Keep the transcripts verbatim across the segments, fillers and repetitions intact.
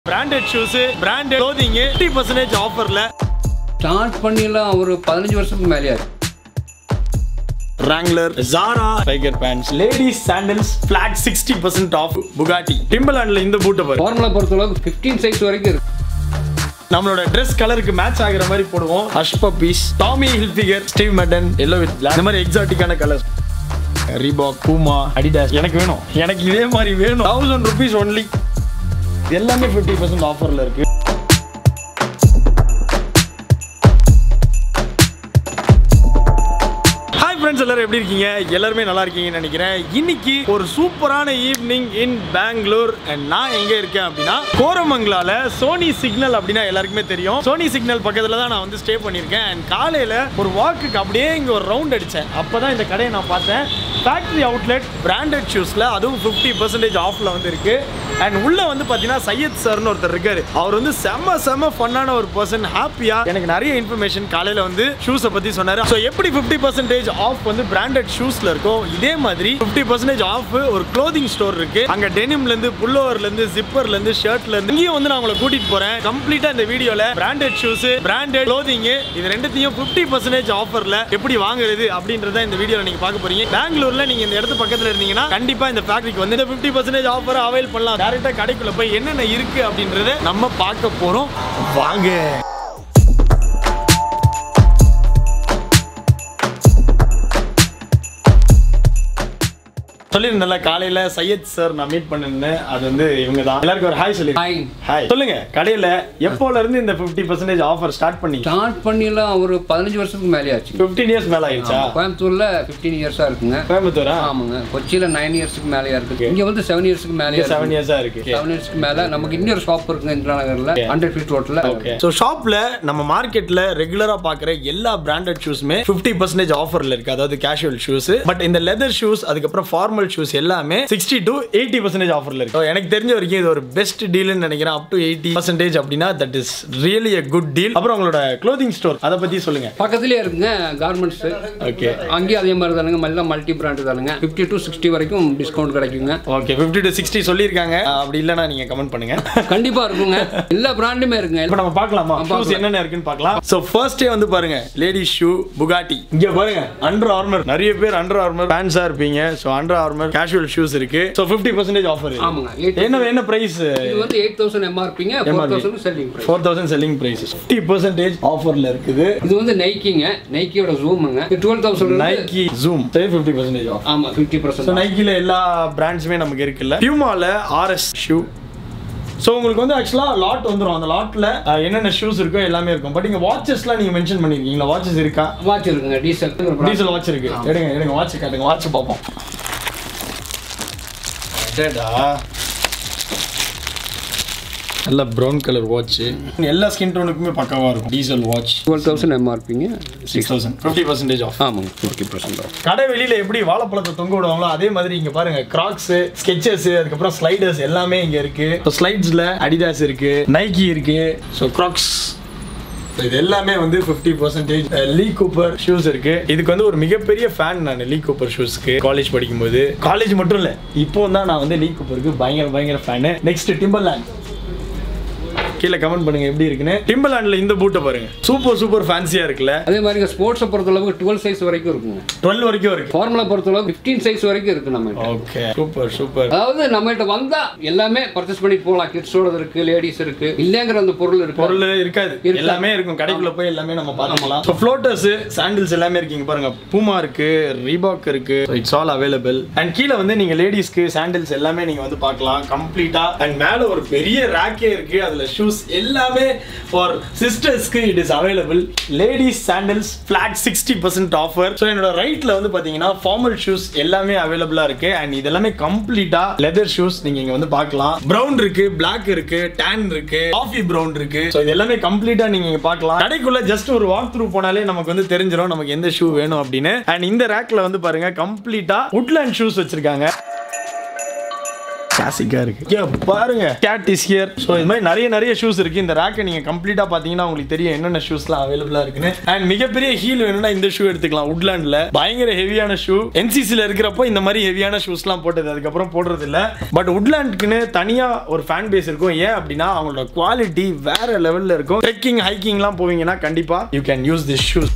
Branded shoes, branded clothing, fifty percent offer la. Start pannila oru fifteen வருஷத்துக்கு மேலயா. Wrangler, Zara, tiger pants, ladies sandals, flat sixty percent off. Bugatti, Timberland la indha boot paru. Formula பொறுத்தளவுக்கு fifteen size வரைக்கும் இருக்கு. நம்மளோட Dress கலருக்கு match ஆகுற மாதிரி போடுவோம். Hush puppies, Tommy Hilfiger, Steve Madden, yellow with black. இந்த மாதிரி எக்ஸாட்டிக்கான கலர்ஸ். Reebok, Puma, Adidas. எனக்கு வேணும். எனக்கு இதே மாதிரி வேணும். one thousand rupees only. எல்லாமே fifty percent ஆஃபர்ல இருக்கு. Friends, எல்லாரும் எப்படி இருக்கீங்க? எல்லாரும் நல்லா இருக்கீங்கன்னு நினைக்கிறேன். இன்னைக்கு ஒரு சூப்பரான ஈவினிங் இன் பெங்களூர் and நான் எங்க இருக்கேன் அப்படினா கோரமங்கலால சோனி சிக்னல் அப்படினா எல்லாருக்குமே தெரியும். சோனி சிக்னல் பக்கத்துல தான் நான் வந்து ஸ்டே பண்ணிருக்கேன். and காலையில ஒரு வாக்குக்கு அப்படியே இங்க ஒரு ரவுண்ட் அடிச்சேன். அப்பதான் இந்த கடையை நான் பார்த்தேன். ஃபேக்டரி அவுட்லெட் பிராண்டட் ஷூஸ்ல அதுவும் fifty percent ஆஃப்ல வந்து இருக்கு. and உள்ள வந்து பாத்தீங்கன்னா சையத் சார்னு ஒருத்தர் இருக்காரு. அவர் வந்து செம்ம செம்ம ஃபன்னான ஒரு பர்சன். ஹாப்பியா எனக்கு நிறைய இன்ஃபர்மேஷன் காலையில வந்து ஷூஸை பத்தி சொன்னாரு. ஸோ எப்படி fifty percent ஆஃப் வந்து பிராண்டட் ஷூஸ்ல இருக்கும், இதே மாதிரி fifty percent ஆஃப் ஒரு க்ளோதிங் ஸ்டோர் இருக்கு. அங்க டெனிம்ல இருந்து புல்லோவர்ல இருந்து ஜிப்பர்ல இருந்து ஷர்ட்ல இருந்து இங்கேயும் வந்து நான் உங்களை கூட்டிட்டு போறேன். கம்ப்ளீட்டா இந்த வீடியோல பிராண்டட் ஷூஸ், பிராண்டட் க்ளோதிங் இது ரெண்டுத்தையும் fifty percent ஆஃபர்ல எப்படி வாங்குறது அப்படின்றத இந்த வீடியோல நீங்க பார்க்க போறீங்க. பெங்களூர்ல நீங்க இந்த இடத்து பக்கத்துல இருந்தீங்கன்னா கண்டிப்பா இந்த ஃபேக்டரிக்கு வந்து இந்த fifty percent ஆஃபர் அவைல் பண்ணலாம். டைரக்டா கடைக்குள்ள போய் என்னென்ன இருக்கு அப்படின்றத நம்ம பார்க்க போறோம். வாங்க. சொல்லிருந்தல காலையில சையத் சார் நான் மீட் பண்ணிருந்தேன். அது வந்து இவங்க தான். எல்லாருக்கும் ஒரு ஹாய் சொல்லி. ஹாய். ஹாய். சொல்லுங்க கடையில எப்போல இருந்து இந்த fifty percent ஆஃபர் ஸ்டார்ட் பண்ணீங்க? ஸ்டார்ட் பண்ணில ஒரு fifteen வருஷத்துக்கு மேலே ஆச்சு. fifteen இயர்ஸ் மேல ஆயிடுச்சா? கோயம்புத்தூர்ல fifteen இயர்ஸா இருக்குங்க. கோயம்புத்தூரா? ஆமாங்க. கொச்சியில nine இயர்ஸ்க்கு மேலயா இருக்கு. இங்க வந்து seven இயர்ஸ்க்கு மேலயா இருக்கு. seven இயர்ஸா இருக்கு. seven இயர்ஸ்க்கு மேல நமக்கு இன்னொரு ஷாப் இருக்குங்க இந்திரா நகர்ல one hundred feet ரோட்ல. ஓகே. சோ ஷாப்ல நம்ம மார்க்கெட்ல ரெகுலரா பாக்குற எல்லா பிராண்டட் ஷூஸ்மே fifty percent ஆஃபர்ல இருக்கு. அதாவது கேஷுவல் ஷூஸ். பட் இந்த லெதர் ஷூஸ் அதுக்கு அப்புறம் ஃபார்மல் ஷூஸ் எல்லாமே sixty to eighty percent ஆஃபர்ல இருக்கு. எனக்கு தெரிஞ்ச வரைக்கும் இது ஒரு பெஸ்ட் டீல்னு நினைக்கிறேன். up to eighty percent அப்படினா that is really a good deal. அப்புறம் உங்களோட க்ளோதிங் ஸ்டோர் அத பத்தி சொல்லுங்க. பக்கத்துலயே இருக்குங்க கார்மெண்ட்ஸ். ஓகே. அங்கே அதே மாதிரி தானுங்க, மல்ல மல்டி பிராண்ட் தானுங்க. fifty to sixty வரைக்கும் டிஸ்கவுண்ட் கிடைக்குங்க. ஓகே. fifty to sixty சொல்லிருக்காங்க. அப்படி இல்லனா நீங்க கமெண்ட் பண்ணுங்க. கண்டிப்பா இருக்குங்க. எல்லா பிராண்டுமே இருக்குங்க. இப்போ நம்ம பார்க்கலாமா? ஷூஸ் என்னென்ன இருக்குன்னு பார்க்கலாம். சோ ஃபர்ஸ்ட் டே வந்து பாருங்க லேடிஸ் ஷூ Bugatti. இங்க பாருங்க அண்டர் ஆர்மர். நிறைய பேர் அண்டர் ஆர்மர் ஃபேன்ஸா இருப்பீங்க. So Under Armour casual shoes இருக்கு. So fifty percent offer. ஆமாங்க. என்ன என்ன பிரைஸ்? இது வந்து eight thousand M R P ங்க, four thousand selling price. four thousand selling price. fifty percent ஆஃபர்ல இருக்குது. இது வந்து நைக்கிங்க. நைக்கியோட ஜூம்ங்க. twelve thousand Nike Zoom. Say fifty percent off. ஆமா fifty percent. சோ நைக்கில எல்லா பிராண்ட்ஸ்மே நமக்கு இருக்குல்ல. Pumaல R S ஷூ. சோ உங்களுக்கு வந்து एक्चुअली லாட் வந்துரும். அந்த லாட்ல என்னென்ன ஷூஸ் இருக்கோ எல்லாமே இருக்கும். பட் இங்க வாட்சஸ்லாம் நீங்க மென்ஷன் பண்ணிருக்கீங்களா? வாட்சஸ் இருக்கா? வாட்ச் இருக்குங்க. டீசல் டீசல் வாட்ச் இருக்கு. எடுங்க எடுங்க வாட்ச் காட்டுங்க. வாட்ச் பாப்போம். டேடா நல்ல ப்ரௌன் கலர் வாட்ச். எல்லா ஸ்கின் டோனுக்குமே பக்காவா இருக்கும். Diesel watch twelve thousand M R P ங்க, six thousand. fifty percent off. ஆமாங்க. fifty percent off. கடை வெளியில எப்படி வாழைப்பழத்தை தொங்க விடுவாங்களோ அதே மாதிரி இங்க பாருங்க கிராக்ஸ், ஸ்கெச்சஸ், அதுக்கு அப்புறம் ஸ்லைடர்ஸ் எல்லாமே இங்க இருக்கு. சோ ஸ்லைட்ஸ்ல Adidas இருக்கு, நைக்கி இருக்கு. சோ கிராக்ஸ் இது எல்லாமே வந்து fifty percent. Lee Cooper shoes இருக்கு. இதுக்கு வந்து ஒரு மிகப்பெரிய ஃபேன் நான் லீ கூப்பர் ஷூஸ்க்கு. காலேஜ் படிக்கும்போது, காலேஜ் மட்டும் இல்ல இப்போ தான் நான் வந்து லீ கூப்பருக்கு பயங்கர பயங்கர ஃபேன். நெக்ஸ்ட் டிம்பர்லேண்ட். கீழே கமெண்ட் பண்ணுங்க எப்படி இருக்குன்னு. டிம்பர்லேண்ட்ல இந்த பூட்டை பாருங்க. சூப்பர் சூப்பர் ஃபேன்சியா இருக்குல்ல. அதே மாதிரி ஸ்போர்ட்ஸ் பொறுத்த அளவுக்கு twelve சைஸ் வரைக்கும் இருக்குங்க. twelve வரைக்கும் இருக்கு. ஃபார்முலா பொறுத்த அளவுக்கு fifteen சைஸ் வரைக்கும் இருக்கு நம்ம. ஓகே. Super super. அதாவது நம்ம கிட்ட வந்தா எல்லாமே பர்ச்சேஸ் பண்ணிட்டு போலாம். கிட்ஸோட இருக்கு, லேடிஸ் இருக்கு. இல்லங்கற அந்த பொருள் இருக்கு. பொருள் இருக்காது. எல்லாமே இருக்கும். கடைக்குள்ள போய் எல்லாமே நம்ம பார்க்கலாம். சோ ஃப்ளோட்டர்ஸ், சாண்டில்ஸ் எல்லாமே இருக்கீங்க பாருங்க. Puma இருக்கு, Reebok இருக்கு. So it's all available. And கீழ வந்து நீங்க லேடிஸ்க்கு சாண்டில்ஸ் எல்லாமே நீங்க வந்து பார்க்கலாம் கம்ப்ளீட்டா. அண்ட் மேல ஒரு பெரிய ரேக்கே இருக்கு. அதுல ஷூஸ் எல்லாமே for sisters க்கு it is available. ladies sandals flat sixty percent offer. So என்னோட ரைட்ல வந்து பாத்தீங்கன்னா ஃபார்மல் ஷூஸ் எல்லாமே அவேலபிளா இருக்கு. அண்ட் இதெல்லாமே கம்ப்ளீட்டா லெதர் ஷூஸ் நீங்க இங்க வந்து பார்க்கலாம். பிரவுன் இருக்கு, Black இருக்கு, tan இருக்கு, காஃபி பிரவுன் இருக்கு. சோ இது எல்லாமே கம்ப்ளீட்டா நீங்க இங்க பார்க்கலாம். கடைக்குள்ள ஜஸ்ட் ஒரு வாக் த்ரூ போனாலே நமக்கு வந்து தெரிஞ்சிரும் நமக்கு எந்த ஷூ வேணும் அப்படின்னு. அண்ட் இந்த ரேக்ல வந்து பாருங்க கம்ப்ளீட்டா woodland ஷூஸ் வச்சிருக்காங்க. கிளாசிக்கா இருக்கு. இங்க பாருங்க கேட் இஸ் ஹியர். சோ இந்த மாதிரி நிறைய நிறைய ஷூஸ் இருக்கு. இந்த ரேக்கை நீங்க கம்ப்ளீட்டா பாத்தீங்கன்னா உங்களுக்கு தெரியும் என்னென்ன ஷூஸ்லாம் அவைலபிளா இருக்குன்னு. அண்ட் மிகப்பெரிய ஹீல் வேணும்னா இந்த ஷூ எடுத்துக்கலாம். வுட்லாண்ட்ல பயங்கர ஹெவியான ஷூ. என்சிசில இருக்கிறப்போ இந்த மாதிரி ஹெவியான ஷூஸ்லாம் போட்டது, அதுக்கப்புறம் போடுறது இல்ல. பட் வுட்லாண்ட்க்குன்னு தனியா ஒரு ஃபேன் பேஸ் இருக்கும். ஏன் அப்படின்னா அவங்களோட குவாலிட்டி வேற லெவல்ல இருக்கும். ட்ரெக்கிங் ஹைக்கிங்லாம் போவீங்கன்னா கண்டிப்பா you can use this shoes.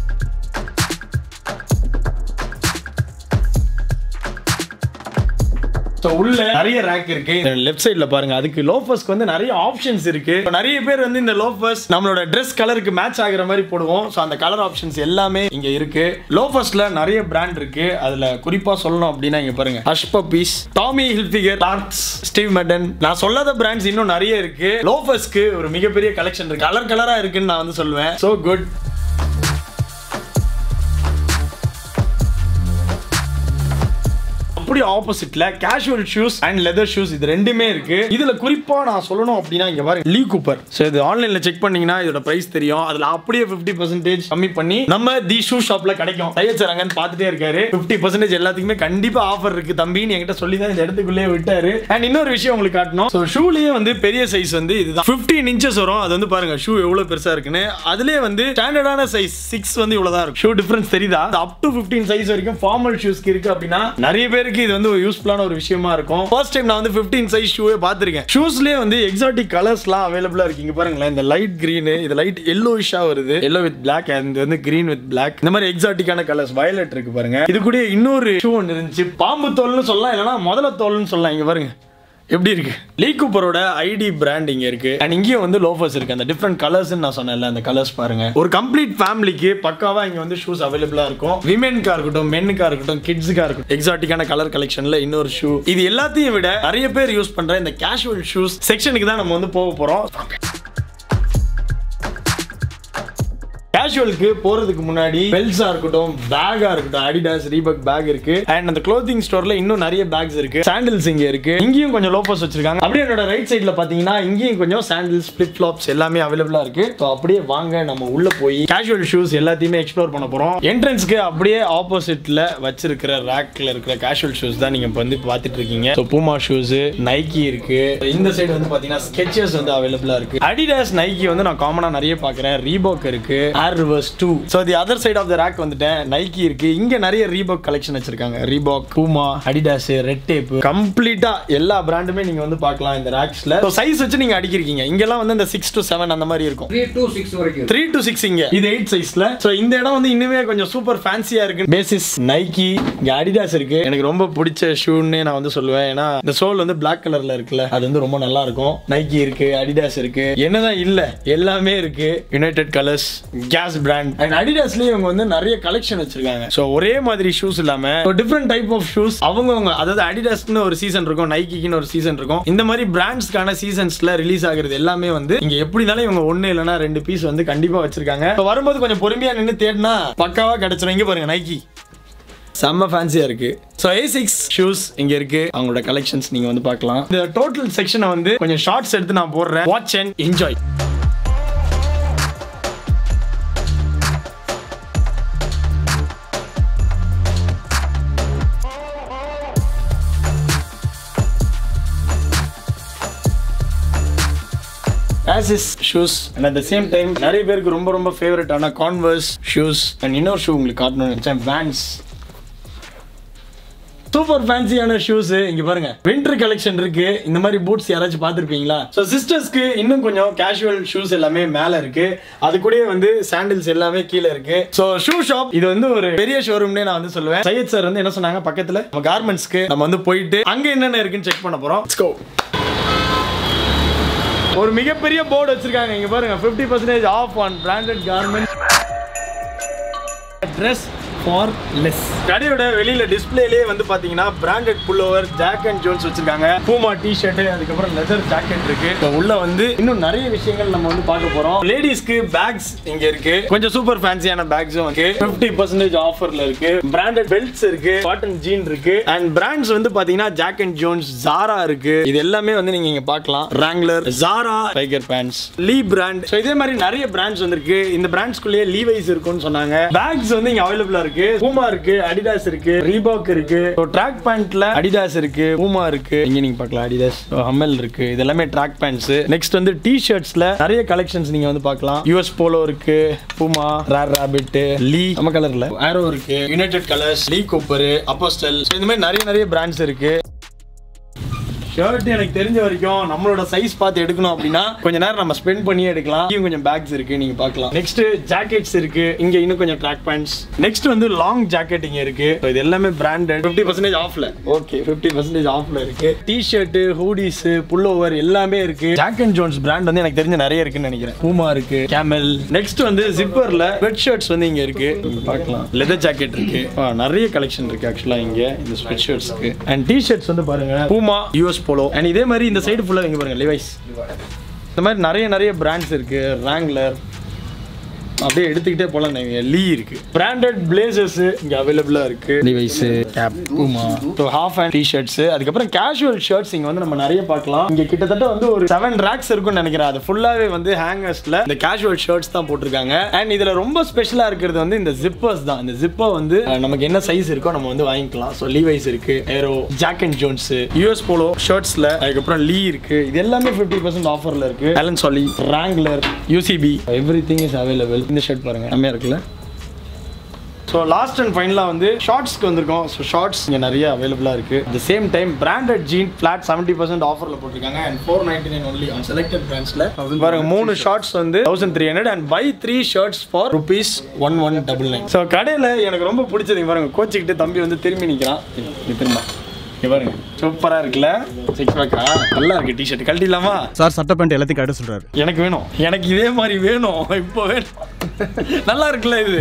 உள்ள நிறைய ரேக் இருக்கு. லெஃப்ட் சைடுல பாருங்க, அதுக்கு லோஃபர்ஸ்க்கு வந்து நிறைய ஆப்ஷன்ஸ் இருக்கு. நிறைய பேர் வந்து இந்த லோஃபர்ஸ் நம்மளோட Dress கலருக்கு மேட்ச் ஆகுற மாதிரி போடுவோம். சோ அந்த கலர் ஆப்ஷன்ஸ் எல்லாமே இங்க இருக்கு. லோஃபர்ஸ்ல நிறைய பிராண்ட் இருக்கு. அதுல குறிப்பா சொல்லணும் அப்படின்னா இங்க பாருங்க, ஹஷ் பப்பீஸ், டாமி ஹில்ஃபிகர், டார்க்ஸ், ஸ்டீவ் மெடன். நான் சொல்லாத பிராண்ட்ஸ் இன்னும் நிறைய இருக்கு. லோஃபர்ஸ்க்கு ஒரு மிகப்பெரிய கலெக்ஷன் இருக்கு. கலர் கலரா இருக்குன்னு நான் வந்து சொல்லுவேன். So good. அப்படியே ஆப்போசிட்ல casual shoes and leather shoes இது ரெண்டுமே இருக்கு. இதுல குறிப்பா நான் சொல்லணும் அப்படின்னா இங்க பாருங்க, லீ கூப்பர். சோ இது ஆன்லைன்ல செக் பண்ணீங்கன்னா இதோட பிரைஸ் தெரியும். அதுல அப்படியே fifty percent கம்மி பண்ணி நம்ம தி ஷூ ஷாப்ல கிடைக்கும். சையத் அங்கன்னு பார்த்துட்டே இருக்காரு. fifty percent எல்லாத்துக்குமே கண்டிப்பா ஆஃபர் இருக்கு தம்பின்னு என்கிட்ட சொல்லி தான் இந்த இடத்துக்குள்ளே விட்டாரு. அண்ட் இன்னொரு விஷயம் உங்களுக்கு காட்டணும். சோ ஷூலயே வந்து பெரிய சைஸ் வந்து இதுதான் fifteen inches வரும். அது வந்து பாருங்க ஷூ எவ்வளவு பெருசா இருக்குன்னு. அதுலயே வந்து ஸ்டாண்டர்டான சைஸ் six வந்து இவ்வளவுதான் இருக்கு. ஷூ டிஃபரன்ஸ் தெரியுதா? அப் டு fifteen சைஸ் வரைக்கும் ஃபார்மல் ஷூஸ்க்கு இருக்கு. அப்படின்னா நிறைய பேருக்கு இது வந்து ஒரு யூஸ்ஃபுல்லான ஒரு விஷயமா இருக்கும். ஃபர்ஸ்ட் டைம் நான் வந்து fifteen சைஸ் ஷூவே பாத்துர்க்கேன். ஷூஸ்லயே வந்து எக்ஸாட்டிக் கலர்ஸ்லாம் அவைலபிளா இருக்கு. இங்க பாருங்களேன், இந்த லைட் கிரீன், இது லைட் yellowish-ஆ வருது. yellow with black and வந்து green with black. இந்த மாதிரி எக்ஸாட்டிக்கான கலர்ஸ் வயலட் இருக்கு பாருங்க. இது கூட இன்னொரு ஷூ ஒன்னு இருந்துச்சு. பாம்பு தோல்னு சொல்லலாம், இல்லனா முதல தோல்னு சொல்லலாம். இங்க பாருங்க எப்படி இருக்கு. லீ கூப்பரோட ஐடி பிராண்ட் இங்க இருக்கு. அண்ட் இங்கேயும் வந்து லோஃபர்ஸ் இருக்கு. அந்த டிஃபரெண்ட் கலர்ஸ் நான் சொன்னேன்ல, அந்த கலர்ஸ் பாருங்க. ஒரு கம்ப்ளீட் ஃபேமிலிக்கு பக்காவா இங்க வந்து ஷூஸ் அவைலபிளா இருக்கும். விமென்கா இருக்கட்டும், மென்னுக்கா இருக்கட்டும், கிட்ஸுக்கா இருக்கட்டும். எக்ஸாட்டிக்கான கலர் கலெக்ஷன்ல இன்னொரு ஷூ. இது எல்லாத்தையும் விட நிறைய பேர் யூஸ் பண்ற இந்த கேஷுவல் ஷூஸ் செக்ஷனுக்கு தான் நம்ம வந்து போக போறோம். கேஷுவலுக்கு போறதுக்கு முன்னாடி பெல்ஸா இருக்கட்டும், பேக்கா இருக்கட்டும், அடிடாஸ், ரீபக் பேக் இருக்கு. அண்ட் அந்த க்ளோத்திங் ஸ்டோர்ல இன்னும் நிறைய பேக்ஸ் இருக்கு. சாண்டில்ஸ் இங்க இருக்கு. இங்கேயும் கொஞ்சம் லோஃபர்ஸ் வச்சிருக்காங்க. அப்படியே என்னோட ரைட் சைடுல பாத்தீங்கன்னா இங்கேயும் கொஞ்சம் சாண்டில்ஸ், ஃபிளிப் ஃப்ளாப்ஸ் எல்லாமே அவைலபிளா இருக்கு. ஸோ அப்படியே வாங்க நம்ம உள்ள போய் கேஷுவல் ஷூஸ் எல்லாத்தையுமே எக்ஸ்ப்ளோர் பண்ண போறோம். என்ட்ரன்ஸ்க்கு அப்படியே ஆப்போசிட்ல வச்சிருக்கிற ரேக்ல இருக்கிற கேஷுவல் ஷூஸ் தான் நீங்க வந்து பாத்துட்டு இருக்கீங்க. ஸோ பூமா ஷூஸ், நைக்கி இருக்கு. இந்த சைடு வந்து பாத்தீங்கன்னா ஸ்கெச்சஸ் வந்து அவைலபிளா இருக்கு. அடிடாஸ், நைக்கி வந்து நான் காமனா நிறைய பாக்குறேன். ரீபாக் இருக்கு. Reverse two. So the other side of the rack வந்துட்டேன். Nike இருக்கு. இங்க நிறைய Reebok கலெக்ஷன் வச்சிருக்காங்க. Reebok, Puma, Adidas, Red Tape கம்ப்ளீட்டா எல்லா பிராண்டுமே நீங்க வந்து பார்க்கலாம் இந்த ராக்ஸ்ல. So size வச்சு நீங்க அடிக்கிறீங்க. இங்கலாம் வந்து இந்த six to seven அந்த மாதிரி இருக்கும். three to six வரைக்கும். three to six இங்க. இது eight சைஸ்ல. So இந்த இடம் வந்து இன்னுமே கொஞ்சம் சூப்பர் ஃபேன்சியா இருக்கு. பேசிஸ் Nike, இங்க Adidas இருக்கு. எனக்கு ரொம்ப பிடிச்ச ஷூன்னு நான் வந்து சொல்லுவேன். ஏன்னா இந்த சோல் வந்து Black கலர்ல இருக்குல. அது வந்து ரொம்ப நல்லா இருக்கும். Nike இருக்கு, Adidas இருக்கு. என்னதான் இல்ல எல்லாமே இருக்கு. United Colors, Gas brand and Adidasலயே இவங்க வந்து நிறைய கலெக்ஷன் வச்சிருக்காங்க. சோ ஒரே மாதிரி ஷூஸ் இல்லாம டிஃபரெண்ட் டைப் ஆஃப் ஷூஸ் அவங்கவங்க, அதாவது Adidasக்கு ஒரு சீசன் இருக்கும், Nikeக்கு ஒரு சீசன் இருக்கும். இந்த மாதிரி பிராண்ட்ஸ்க்கான சீசன்ஸ்ல ரிலீஸ் ஆகுறது எல்லாமே வந்து இங்க எப்படினாலும் இவங்க ஒண்ணு இல்லனா ரெண்டு பீஸ் வந்து கண்டிப்பா வச்சிருக்காங்க. வரும்போது கொஞ்சம் பொறுமையா நின்னு தேடினா பக்காவா கிடைச்சிரும். இங்க பாருங்க Nike செம்ம ஃபேன்சியா இருக்கு. சோ A six ஷூஸ் இங்க இருக்கு. அவங்களோட கலெக்ஷன்ஸ் நீங்க வந்து பார்க்கலாம். இந்த டோட்டல் செக்ஷனை வந்து கொஞ்சம் ஷார்ட்ஸ் எடுத்து நான் போடுறேன். Watch and enjoy. Asics shoes and at the same time நிறைய பேருக்கு ரொம்ப ரொம்ப ஃபேவரட் ஆன Converse shoes and இன்னொரு ஷூ உங்களுக்கு காட்டணும்னு நினைச்சேன். Vans சூப்பர் ஃபேன்சியான ஷூஸ் இங்க பாருங்க. வின்டர் கலெக்ஷன் இருக்கு. இந்த மாதிரி பூட்ஸ் யாராச்சும் பார்த்திருப்பீங்களா? சோ சிஸ்டர்ஸ்க்கு இன்னும் கொஞ்சம் கேஷுவல் ஷூஸ் எல்லாமே மேல இருக்கு. அது கூடயே வந்து சாண்டில்ஸ் எல்லாமே கீழே இருக்கு. சோ ஷூ ஷாப் இது வந்து ஒரு பெரிய ஷோரூம்னே நான் வந்து சொல்லுவேன். சையத் சார் வந்து என்ன சொன்னாங்க, பக்கத்துல நம்ம கார்மெண்ட்ஸ்க்கு நம்ம வந்து போயிட்டு அங்க என்னென்ன இருக்குன்னு செக் பண்ண போறோம். Let's go. ஒரு மிகப்பெரிய போர்டு வச்சிருக்காங்க. இங்க பாருங்க, fifty percent off on branded garment dress for less. கடையோட வெளியில டிஸ்பிளேலயே வந்து பாத்தீங்கன்னா branded pullover, Jack and Jones வச்சிருக்காங்க. பூமா டி-ஷர்ட், அதுக்கப்புறம் லெதர் ஜாக்கெட் இருக்கு. உள்ள வந்து இன்னும் நிறைய விஷயங்கள் நம்ம வந்து பார்க்க போறோம். லேடிஸ்க்கு பேக்ஸ் இங்க இருக்கு. கொஞ்சம் சூப்பர் ஃபேன்சியான பேக்ஸும் இருக்கு. fifty percent ஆஃபர்ல இருக்கு. பிராண்டட் பெல்ட்ஸ் இருக்கு, காட்டன் ஜீன் இருக்கு. அண்ட் பிராண்ட்ஸ் வந்து பாத்தீங்கன்னா ஜாக் அண்ட் ஜோன்ஸ், ஜாரா இருக்கு. இது எல்லாமே வந்து நீங்க இங்க பார்க்கலாம். Wrangler, Zara, tiger pants, Lee brand. So இதே மாதிரி நிறைய பிராண்ட்ஸ் வந்திருக்கு. இந்த பிராண்ட்ஸ்க்குள்ளேயே லீவைஸ் இருக்குன்னு சொன்னாங்க. பேக்ஸ் வந்து இங்க அவைலபிளா இருக்கு. இருக்கு, பூமா இருக்கு, அடிடாஸ் இருக்கு, ரீபாக் இருக்கு. ட்ராக் பேண்ட்ல அடிடாஸ் இருக்கு, பூமா இருக்கு. இங்க நீங்க பார்க்கலாம் அடிடாஸ், ஹம்மெல் இருக்கு. இது எல்லாமே ட்ராக் பேண்ட்ஸ். நெக்ஸ்ட் வந்து டி-ஷர்ட்ஸ்ல நிறைய கலெக்ஷன்ஸ் நீங்க வந்து பார்க்கலாம். யூஎஸ் போலோ இருக்கு, பூமா, ரேர் ராபிட், லீ நம்ம கலர்ல, ஆரோ இருக்கு, United Colors, Lee Cooper, Apostle. இந்த மாதிரி நிறைய நிறைய பிராண்ட்ஸ் இருக்கு. ஷர்ட் எனக்கு தெரிஞ்ச வரைக்கும் நம்மளோட சைஸ் பார்த்து எடுக்கணும் அப்படின்னா கொஞ்ச நேரம் நம்ம ஸ்பெண்ட் பண்ணி எடுக்கலாம். இங்க கொஞ்சம் பேக்ஸ் இருக்கு, நீங்க பார்க்கலாம். நெக்ஸ்ட் ஜாக்கெட்ஸ் இருக்கு, இங்க இன்னும் கொஞ்சம் ட்ராக் பேண்ட்ஸ். நெக்ஸ்ட் வந்து லாங் ஜாக்கெட் இங்க இருக்கு. இது எல்லாமே பிராண்டட், ஃபிஃப்டி பர்சன்டேஜ் ஆஃப்ல. ஓகே, ஃபிஃப்டி பர்சன்டேஜ் ஆஃப்ல இருக்கு. டி-ஷர்ட், ஹூடிஸ், புல்லோவர் எல்லாமே இருக்கு. ஜாக் அண்ட் ஜோன்ஸ் பிராண்ட் வந்து எனக்கு தெரிஞ்ச நிறைய இருக்குன்னு நினைக்கிறேன். பூமா இருக்கு, கேமல். நெக்ஸ்ட் வந்து ஜிப்பர்ல ஸ்வெட் ஷர்ட்ஸ் வந்து இங்க இருக்கு, நீங்க பார்க்கலாம். லெதர் ஜாக்கெட் இருக்கு, நிறைய கலெக்ஷன் இருக்கு ஆக்சுவலா இங்க இந்த ஸ்வெட் ஷர்ட்ஸ்க்கு. அண்ட் டி-ஷர்ட்ஸ் வந்து பாருங்க, பூமா, யூஎஸ் போலோ. அண்ட் இதே மாதிரி இந்த சைடு ஃபுல்லா இங்க பாருங்க லிவைஸ். இந்த மாதிரி நிறைய நிறைய பிராண்ட்ஸ் இருக்கு. ராங்லர் அப்படியே எடுத்துக்கிட்டே போலாம். லீ இருக்கு, பிராண்டட் பிளேசர்ஸ் இங்க அவைலபிளா இருக்கு. Levi's, Gap, Puma, so half and t-shirts. அதுக்கப்புறம் கேஷுவல் ஷர்ட்ஸ் இங்க வந்து நம்ம நிறைய பார்க்கலாம். இங்க கிட்டத்தட்ட வந்து ஒரு செவன் ரேக்ஸ் இருக்கும்னு நினைக்கிறேன். அது ஃபுல்லாவே வந்து ஹேங்கர்ஸ்ல இந்த கேஷுவல் ஷர்ட்ஸ் தான் போட்டிருக்காங்க. அண்ட் இதுல ரொம்ப ஸ்பெஷலா இருக்கிறது வந்து இந்த ஜிப்பர்ஸ் தான். இந்த ஜிப்பர் வந்து நமக்கு என்ன சைஸ் இருக்கோ நம்ம வந்து வாங்கிக்கலாம். ஸோ லீவைஸ் இருக்கு, Arrow, Jack and Jones, US Polo ஷர்ட்ஸ்ல. அதுக்கப்புறம் லீ இருக்கு. இது எல்லாமே ஃபிஃப்டி பர்சன்ட் ஆஃபர்ல இருக்கு. Allen Solly, Wrangler, UCB, everything is available. இந்த ஷர்ட் பாருங்க, செம்மையா இருக்குல்ல. ஸோ லாஸ்ட் அண்ட் ஃபைனலாக வந்து ஷார்ட்ஸ்க்கு வந்திருக்கோம். ஸோ ஷார்ட்ஸ் இங்கே நிறைய அவைலபிளாக இருக்குது. At the same time branded jean flat seventy percent ஆஃபரில் போட்டிருக்காங்க. And four ninety nine only on selected பிராண்ட்ஸில் பாருங்க. மூணு ஷார்ட்ஸ் வந்து thousand three hundred and buy three shirts for rupees one one double nine. So கடையில் எனக்கு ரொம்ப பிடிச்சது பாருங்க, கோச்சிக்கிட்டு தம்பி வந்து திரும்பி நிற்கிறான். திரும்ப பாருங்க, சூப்பரா இருக்குல்ல. சிக்ஸ் பேக்கா நல்லா இருக்கு. டி-ஷர்ட் கழட்டிடலாமா சார்? சட்டை பேண்ட் எல்லாத்தையும் கட்ட சொல்றாரு. எனக்கு வேணும், எனக்கு இதே மாதிரி வேணும், இப்போ வேணும். நல்லா இருக்குல்ல இது.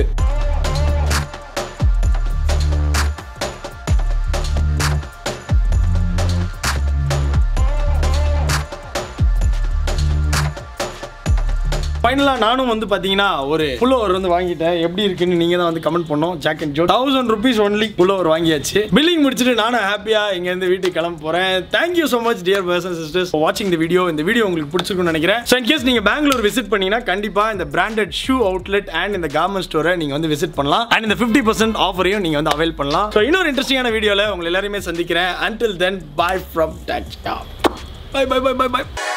ஃபைனலாக நானும் வந்து பார்த்தீங்கன்னா ஒரு புல்லோவர் வந்து வாங்கிட்டேன். எப்படி இருக்குன்னு நீங்கள் தான் வந்து கமெண்ட் பண்ணோம். ஜாக் அண்ட் ஜோ தௌசண்ட் ருபீஸ் ஒன்லி புல்லோவர் வாங்கியாச்சு. பில்லிங் முடிச்சுட்டு நானும் ஹாப்பியாக இங்கேருந்து வீட்டுக்கு கிளம்ப போகிறேன். Thank you so much dear brothers and sisters for வாட்சிங் தி வீடியோ. இந்த வீடியோ உங்களுக்கு பிடிச்சிருக்குன்னு நினைக்கிறேன். ஸோ இன்கேஸ் நீங்கள் பெங்களூர் விசிட் பண்ணீங்கன்னா கண்டிப்பாக இந்த பிராண்டட் ஷூ அவுட்லெட் அண்ட் இந்த கார்மெண்ட் ஸ்டோரை நீங்கள் வந்து விசிட் பண்ணலாம். அண்ட் இந்த ஃபிஃப்டி பர்சன்ட் ஆஃபரையும் நீங்கள் வந்து அவைல் பண்ணலாம். ஸோ இன்னொரு இன்ட்ரெஸ்டிங்கான வீடியோவில் உங்களை எல்லாருமே சந்திக்கிறேன். Until then bye from touch. Bye bye bye bye by.